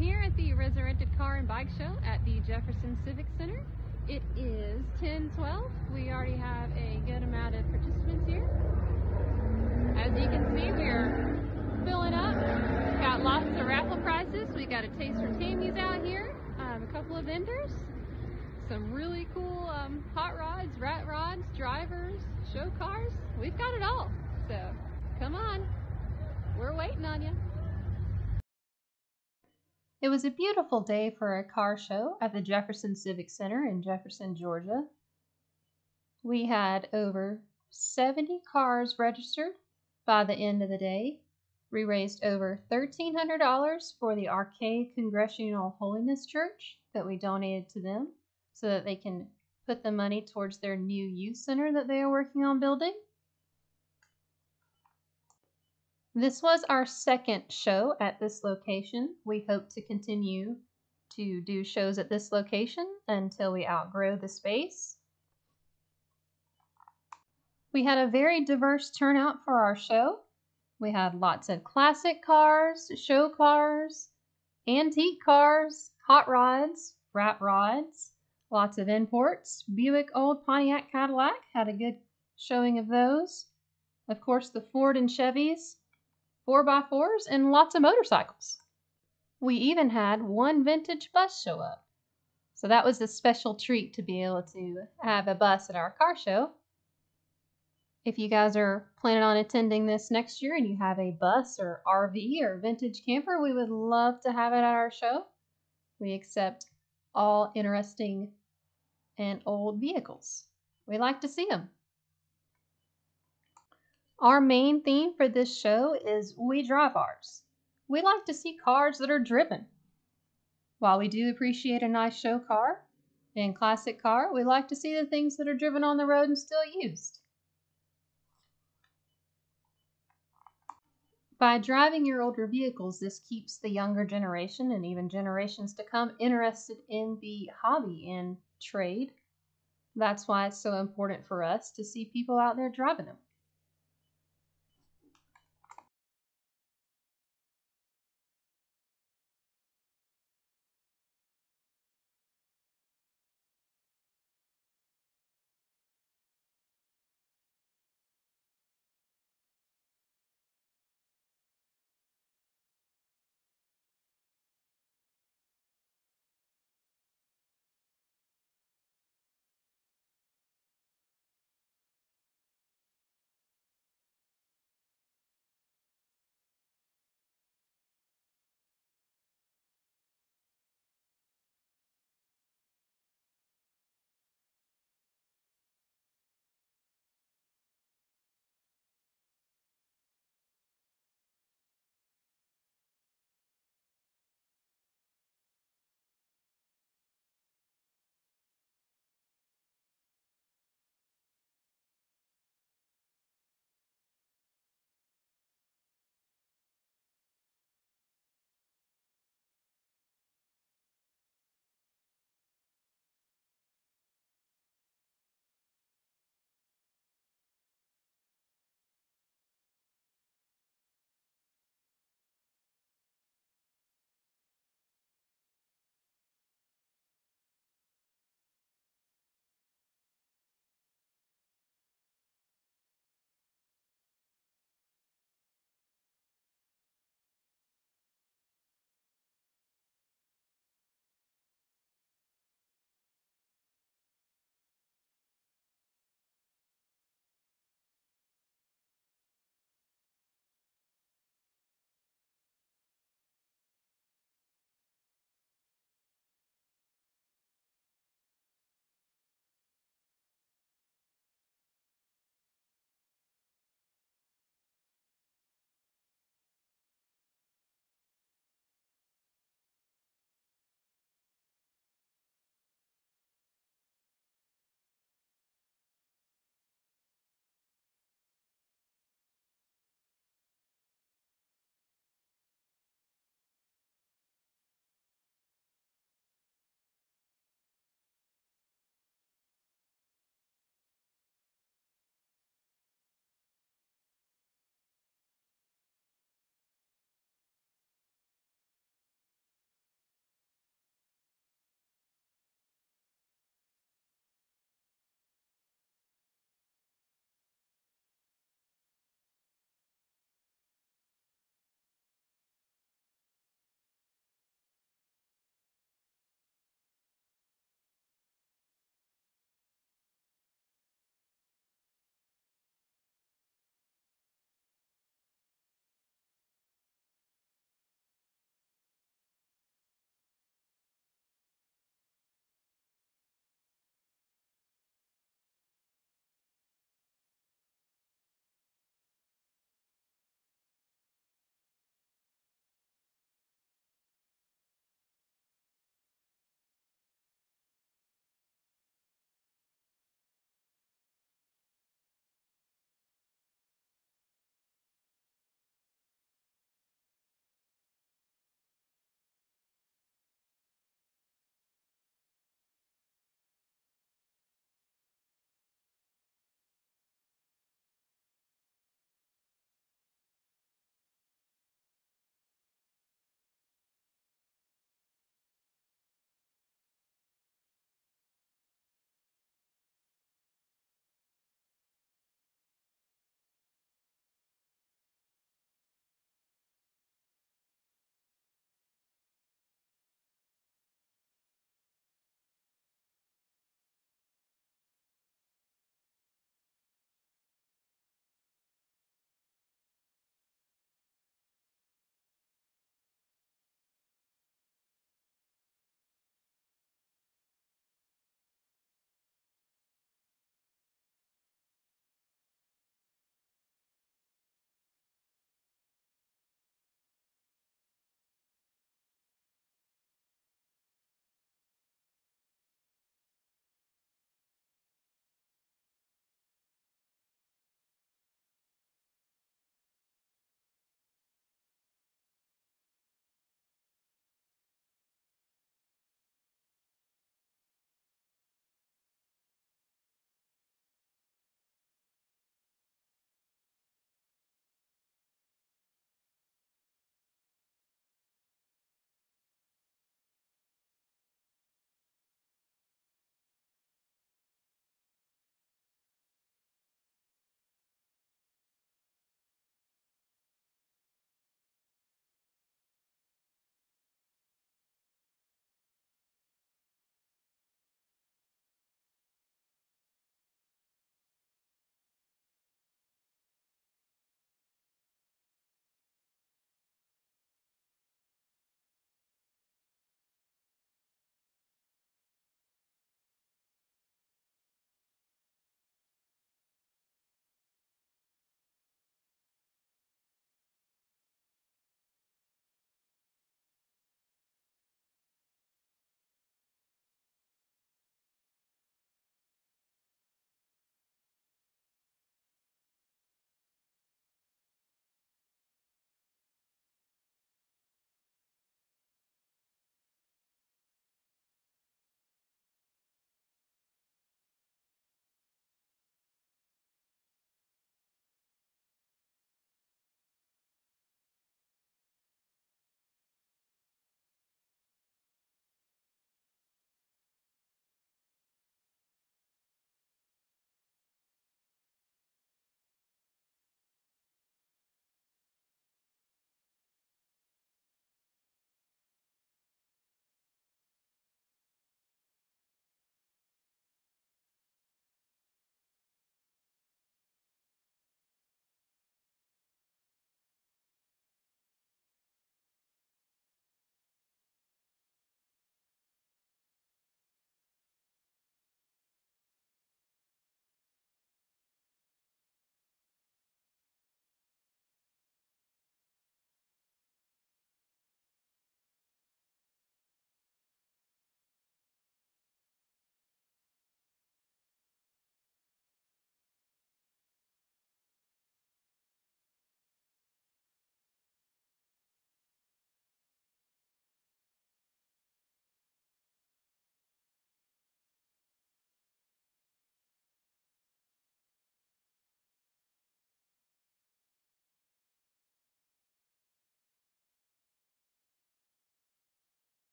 here at the Resurrected Car and Bike Show at the Jefferson Civic Center. It is 10:12. We already have a good amount of participants here. As you can see, we're filling up. Got lots of raffle prizes. We got a Taste From Tammy's out here. A couple of vendors. Some really cool hot rods, rat rods, drivers, show cars. We've got it all. So come on. We're waiting on you. It was a beautiful day for a car show at the Jefferson Civic Center in Jefferson, Georgia. We had over 70 cars registered by the end of the day. We raised over $1,300 for the Arcade Congregational Holiness Church that we donated to them so that they can put the money towards their new youth center that they are working on building. This was our second show at this location. We hope to continue to do shows at this location until we outgrow the space. We had a very diverse turnout for our show. We had lots of classic cars, show cars, antique cars, hot rods, rat rods, lots of imports. Buick, old Pontiac, Cadillac had a good showing of those. Of course, the Ford and Chevys, 4x4s, and lots of motorcycles. We even had one vintage bus show up. So that was a special treat to be able to have a bus at our car show. If you guys are planning on attending this next year and you have a bus or RV or vintage camper, we would love to have it at our show. We accept all interesting and old vehicles. We like to see them. Our main theme for this show is We Drive Ours. We like to see cars that are driven. While we do appreciate a nice show car and classic car, we like to see the things that are driven on the road and still used. By driving your older vehicles, this keeps the younger generation and even generations to come interested in the hobby and trade. That's why it's so important for us to see people out there driving them.